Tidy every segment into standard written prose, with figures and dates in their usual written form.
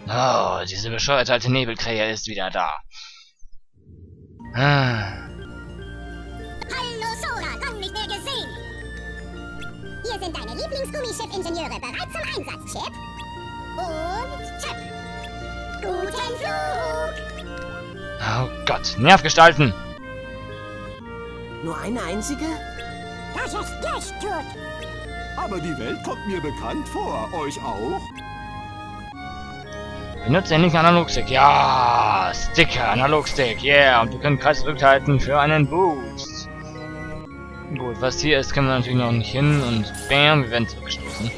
Oh, diese bescheuerte alte Nebelkrähe ist wieder da. Hallo Sora, lang nicht mehr gesehen. Hier sind deine Lieblingsgummischiff-Ingenieure bereit zum Einsatz, Chip. Und Chip. Guten Flug. Oh Gott, Nervgestalten! Nur eine einzige? Das ist nicht gut. Aber die Welt kommt mir bekannt vor. Euch auch? Benutze den linken Analogstick. Ja, Sticker, Analogstick, yeah. Und wir können Kreis zurückhalten für einen Boost. Gut, was hier ist, können wir natürlich noch nicht hin. Und bam, wir werden zurückgestoßen.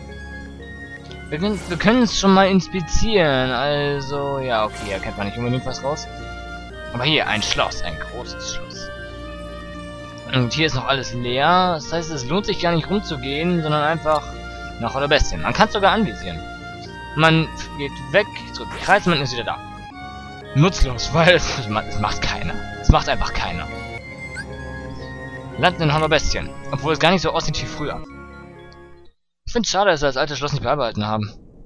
Wir können es schon mal inspizieren. Also, ja, okay, hier kennt man nicht unbedingt was raus. Aber hier, ein Schloss, ein großes Schloss. Und hier ist noch alles leer. Das heißt, es lohnt sich gar nicht rumzugehen, sondern einfach nach Holler Bestien. Man kann es sogar anvisieren. Man geht weg, drückt den Kreis und man ist wieder da. Nutzlos, weil es macht keiner. Es macht einfach keiner. Landen in Holler Bestien. Obwohl es gar nicht so aussieht wie früher. Ich finde es schade, dass wir das alte Schloss nicht beibehalten haben.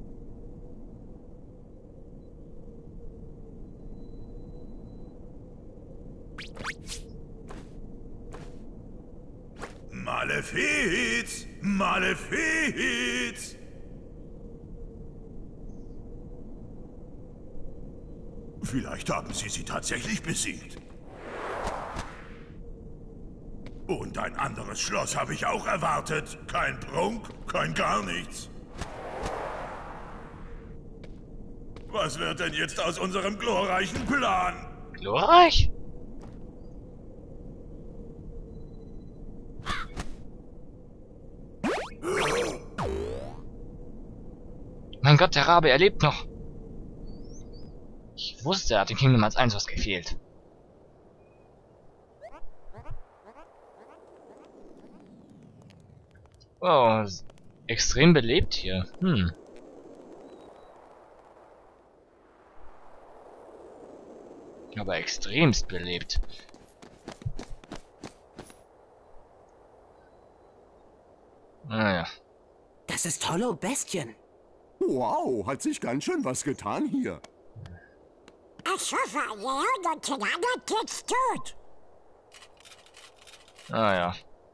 Malefiz! Malefiz! Vielleicht haben sie tatsächlich besiegt. Und ein anderes Schloss habe ich auch erwartet. Kein Prunk, kein gar nichts. Was wird denn jetzt aus unserem glorreichen Plan? Glorreich? Mein Gott, der Rabe, er lebt noch. Ich wusste, er hat in Kingdom Hearts 1 was gefehlt. Oh, extrem belebt hier. Aber extremst belebt. Naja. Das ist Hollow Bestien. Wow, hat sich ganz schön was getan hier. Ich hoffe, ihr und geht's gut. Ah ja.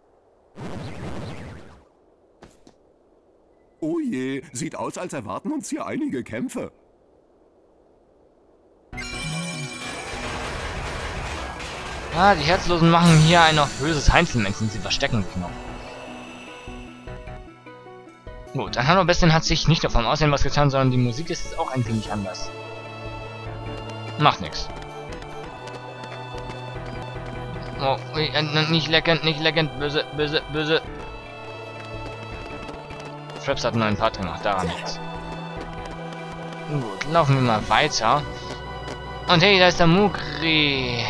Oh je, sieht aus, als erwarten uns hier einige Kämpfe. Ah, die Herzlosen machen hier ein auf böses Heinzelmännchen, sie verstecken sich noch. Gut, an Holler Bestien hat sich nicht nur vom Aussehen was getan, sondern die Musik ist jetzt auch ein wenig anders. Macht nix. Oh, nicht leckend, böse, böse, böse. Fraps hat einen neuen Part gemacht, daran nichts. Gut, laufen wir mal weiter. Und hey, da ist der Mugri.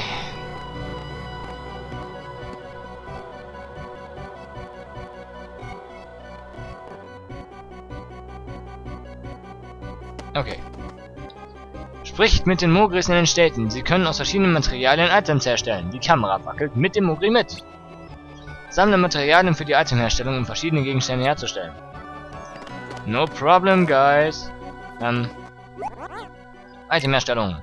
Okay. Spricht mit den Mogris in den Städten. Sie können aus verschiedenen Materialien Items herstellen. Die Kamera wackelt mit dem Mogri mit. Sammle Materialien für die Itemherstellung, um verschiedene Gegenstände herzustellen. No problem, guys. Itemherstellung.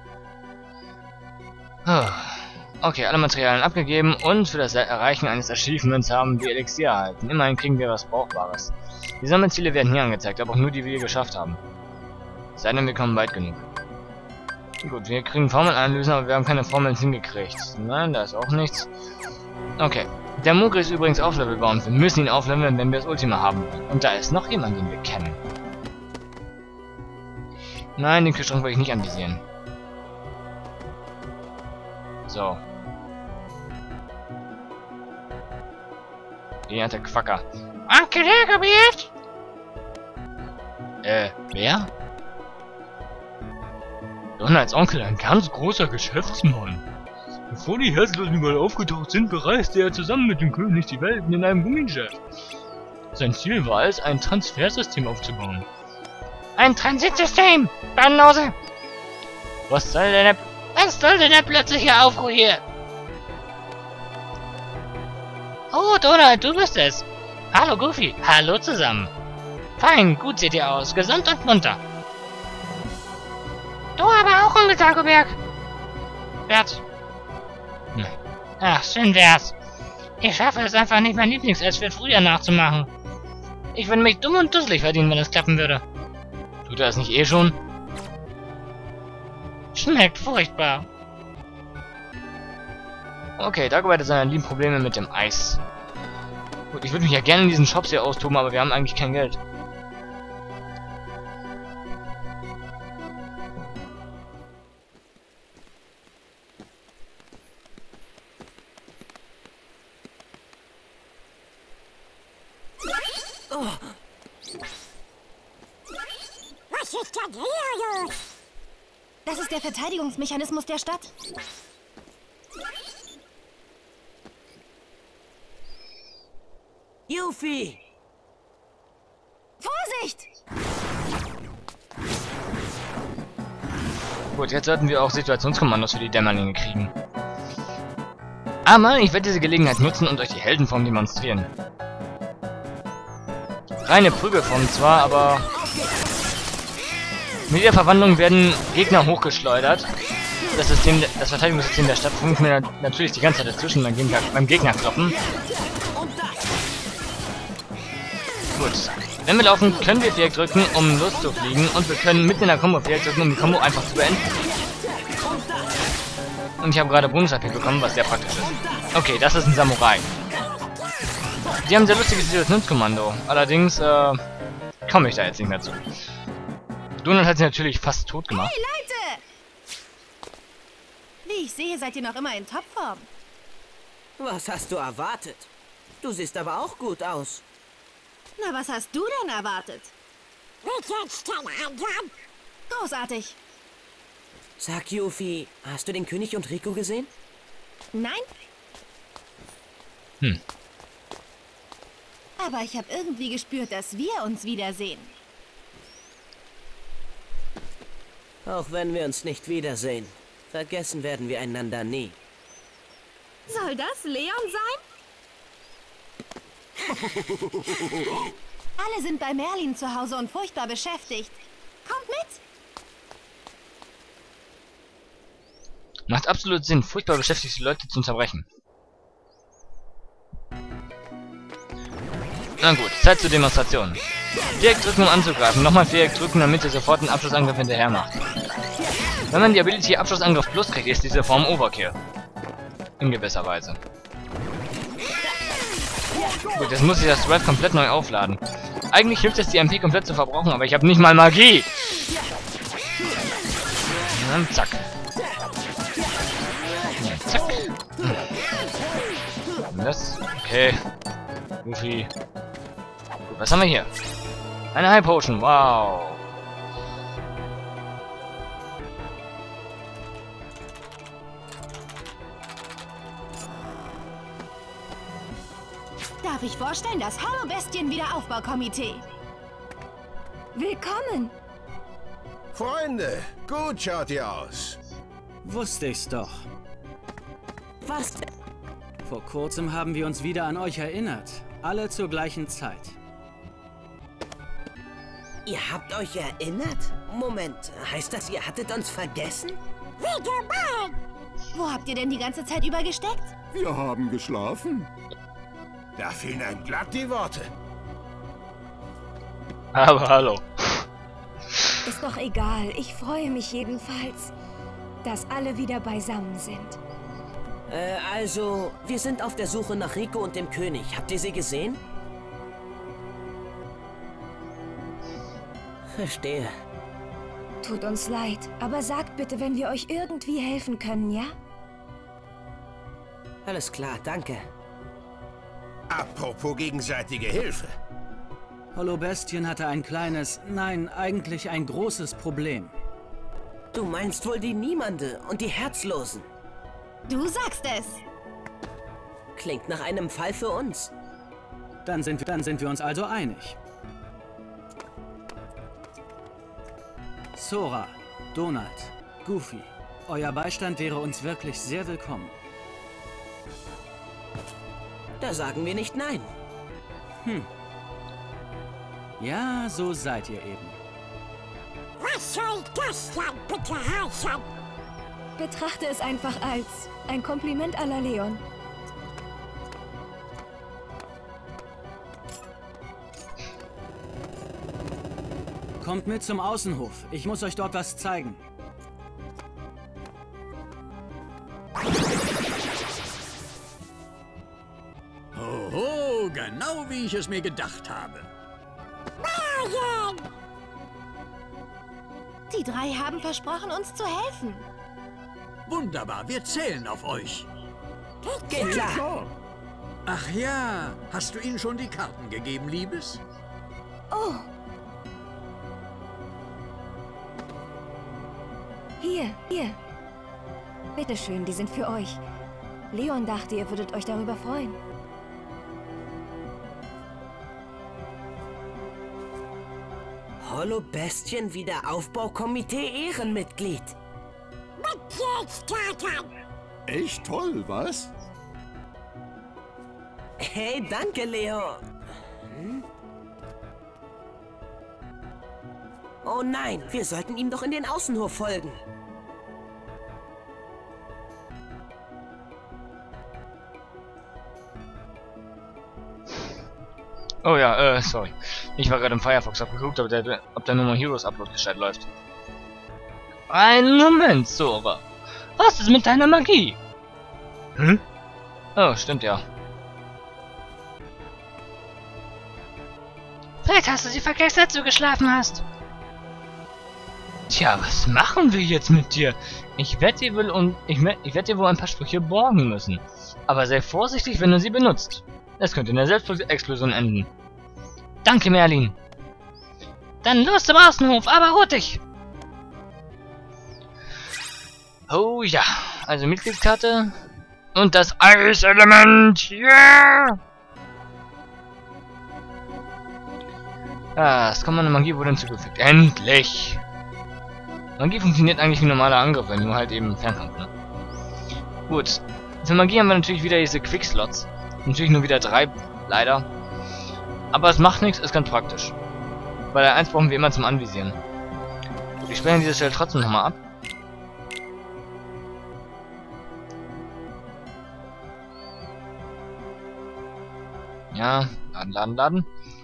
Okay, alle Materialien abgegeben und für das Erreichen eines Achievements haben wir Elixier erhalten. Immerhin kriegen wir was Brauchbares. Die Sammelziele werden hier angezeigt, aber auch nur die wir geschafft haben. Sei denn, wir kommen weit genug. Gut, wir kriegen Formelanalysen, aber wir haben keine Formeln hingekriegt. Nein, da ist auch nichts. Okay. Der Mugri ist übrigens auflevelbar und wir müssen ihn aufleveln, wenn wir das Ultima haben wollen. Und da ist noch jemand, den wir kennen. Nein, den Kühlschrank will ich nicht anvisieren. So. Hier hat der Quacker. Onkel Hergebiet! Wer? Donner als Onkel, ein ganz großer Geschäftsmann. Bevor die Herzlosen überall aufgetaucht sind, bereiste er zusammen mit dem König die Welt in einem Gummijet. Sein Ziel war es, ein Transfersystem aufzubauen. Ein Transitsystem! Banause! Was soll denn der plötzliche Aufruhr hier? Oh, Donald, du bist es. Hallo, Goofy. Hallo zusammen. Fein, gut seht ihr aus. Gesund und munter. Onkel Dagobert. Bert. Ach, schön wär's. Ich schaffe es einfach nicht, mein Lieblingsessen für früher nachzumachen. Ich würde mich dumm und dusselig verdienen, wenn es klappen würde. Tut er das nicht eh schon? Schmeckt furchtbar. Okay, Dagobert hat seine lieben Probleme mit dem Eis. Gut, ich würde mich ja gerne in diesen Shops hier austoben, aber wir haben eigentlich kein Geld. Was ist denn hier los? Das ist der Verteidigungsmechanismus der Stadt. Yuffie! Vorsicht! Gut, jetzt sollten wir auch Situationskommandos für die Dämmerlinge kriegen. Aber ich werde diese Gelegenheit nutzen und euch die Heldenform demonstrieren. Reine Prügelform zwar, aber mit der Verwandlung werden Gegner hochgeschleudert. Das Verteidigungssystem der Stadt funktioniert natürlich die ganze Zeit dazwischen beim Gegner kloppen. Gut. Wenn wir laufen, können wir Viereck drücken, um loszufliegen, und wir können mitten in der Combo Viereck drücken, um die Combo einfach zu beenden. Und ich habe gerade Bonus-AP bekommen, was sehr praktisch ist. Okay, das ist ein Samurai. Die haben ein sehr lustiges Situationskommando. Allerdings, komme ich da jetzt nicht mehr zu. Donald hat sie natürlich fast tot gemacht. Hey, Leute! Wie ich sehe, seid ihr noch immer in Topform. Was hast du erwartet? Du siehst aber auch gut aus. Na, was hast du denn erwartet? An. Großartig. Sag, Yuffie, hast du den König und Rico gesehen? Nein? Hm. Aber ich habe irgendwie gespürt, dass wir uns wiedersehen. Auch wenn wir uns nicht wiedersehen, vergessen werden wir einander nie. Soll das Leon sein? Alle sind bei Merlin zu Hause und furchtbar beschäftigt. Kommt mit! Macht absolut Sinn, furchtbar beschäftigte Leute zu zerbrechen. Na gut, Zeit zur Demonstration. Viereck drücken, um anzugreifen. Nochmal Viereck drücken, damit ihr sofort einen Abschlussangriff hinterher macht. Wenn man die Ability Abschlussangriff Plus kriegt, ist diese Form Overkill. In gewisser Weise. Gut, jetzt muss ich das Red komplett neu aufladen. Eigentlich hilft es, die MP komplett zu verbrauchen, aber ich habe nicht mal Magie. Und zack. Ja, zack. Das, okay. Goofy. Gut, was haben wir hier? Eine High Potion, wow. Darf ich vorstellen, das Hollow-Bestien-Wiederaufbaukomitee? Willkommen! Freunde, gut schaut ihr aus. Wusste ich's doch. Was? Vor kurzem haben wir uns wieder an euch erinnert. Alle zur gleichen Zeit. Ihr habt euch erinnert? Moment, heißt das, ihr hattet uns vergessen? Wie gemein! Wo habt ihr denn die ganze Zeit über gesteckt? Wir haben geschlafen. Da fehlen einem glatt die Worte. Aber hallo. Ist doch egal. Ich freue mich jedenfalls, dass alle wieder beisammen sind. Also, wir sind auf der Suche nach Rico und dem König. Habt ihr sie gesehen? Verstehe. Tut uns leid, aber sagt bitte, wenn wir euch irgendwie helfen können, ja? Alles klar, danke. Apropos gegenseitige Hilfe. Hollow-Bestien hatte ein kleines, nein, eigentlich ein großes Problem. Du meinst wohl die Niemande und die Herzlosen? Du sagst es! Klingt nach einem Fall für uns. Dann sind wir uns also einig. Sora, Donald, Goofy, euer Beistand wäre uns wirklich sehr willkommen. Da sagen wir nicht nein. Ja, so seid ihr eben. Was Was soll das dann bitte heißen? Betrachte es einfach als ein Kompliment à la Leon. Kommt mit zum Außenhof. Ich muss euch dort was zeigen. Oho, genau wie ich es mir gedacht habe. Die drei haben versprochen, uns zu helfen. Wunderbar, wir zählen auf euch. Geht klar. Ach ja, hast du ihnen schon die Karten gegeben, Liebes? Oh. Hier. Bitteschön, die sind für euch. Leon dachte, ihr würdet euch darüber freuen. Holobestien Wiederaufbaukomitee Ehrenmitglied. Echt toll, was? Hey, danke, Leo. Oh nein, wir sollten ihm doch in den Außenhof folgen. Oh ja, sorry. Ich war gerade im Firefox, hab geguckt, ob der Nummer Heroes Upload gescheit läuft. Einen Moment, Sora. Was ist mit deiner Magie? Hm? Oh, stimmt ja. Vielleicht hast du sie vergessen, als du geschlafen hast. Tja, was machen wir jetzt mit dir? Ich werde dir wohl ein paar Sprüche borgen müssen. Aber sei vorsichtig, wenn du sie benutzt. Es könnte in der Selbstexplosion enden. Danke, Merlin. Dann los zum Außenhof, aber hurtig. Oh ja, also Mitgliedskarte. Und das Eiselement, yeah! Ah, das Kommando Magie wurde hinzugefügt. Endlich! Magie funktioniert eigentlich wie normaler Angriff, nur halt eben Fernkampf, ne? Gut. Für Magie haben wir natürlich wieder diese Quickslots. Natürlich nur wieder 3, leider. Aber es macht nichts, ist ganz praktisch. Bei der 1 brauchen wir immer zum Anvisieren. Gut, ich sperre an dieser Stelle trotzdem nochmal ab. Ja, laden.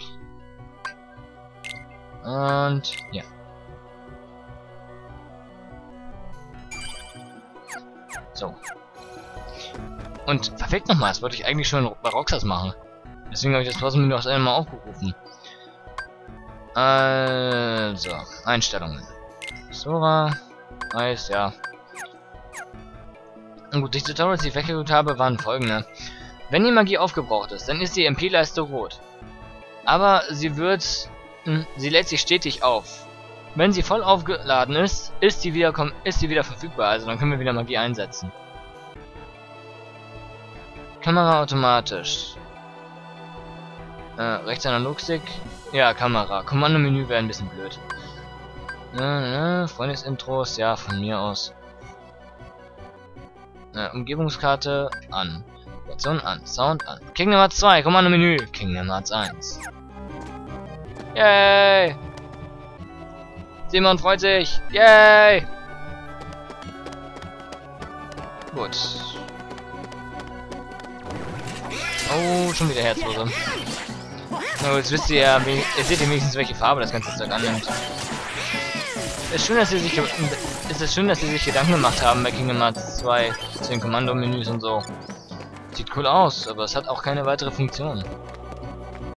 Und ja. So. Und verfickt nochmal, das wollte ich eigentlich schon bei Roxas machen. Deswegen habe ich das trotzdem noch einmal aufgerufen. Also, Einstellungen. Sora, Eis, ja. Und gut, die Tutorials, die ich weggeguckt habe, waren folgende. Wenn die Magie aufgebraucht ist, dann ist die MP-Leiste rot. Aber sie lädt sich stetig auf. Wenn sie voll aufgeladen ist, ist sie wieder verfügbar, also dann können wir wieder Magie einsetzen. Kamera automatisch. Rechts Analogstick. Ja, Kamera. Kommandomenü wäre ein bisschen blöd. Freundesintros, ja, von mir aus. Umgebungskarte an. Option an. Sound an. Kingdom Hearts 2, Kommandomenü. Kingdom Hearts 1. Yay! Simon freut sich. Yay! Gut. Oh, schon wieder Herzlose. Na, jetzt wisst ihr ja, ihr seht ja wenigstens, welche Farbe das ganze Zeug annimmt. Es ist schön, dass sie sich Gedanken gemacht haben bei Kingdom Hearts 2 zu den Kommandomenüs und so. Sieht cool aus, aber es hat auch keine weitere Funktion.